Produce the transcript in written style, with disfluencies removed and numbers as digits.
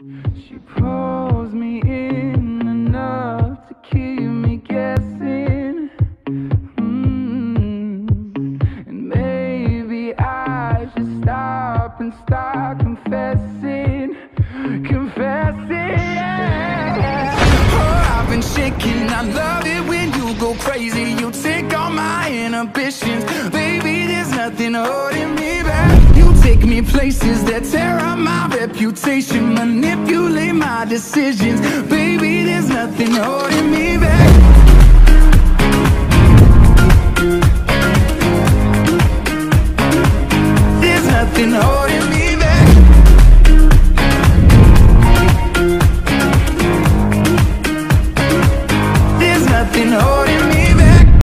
She pulls me in enough to keep me guessing. And maybe I should stop and start confessing. Yeah. Oh, I've been shaking. I love it when you go crazy. You take all my inhibitions. Baby, there's nothing holding me back. You take me places that tear up my reputation, manipulate my decisions. Baby, there's nothing holding me back.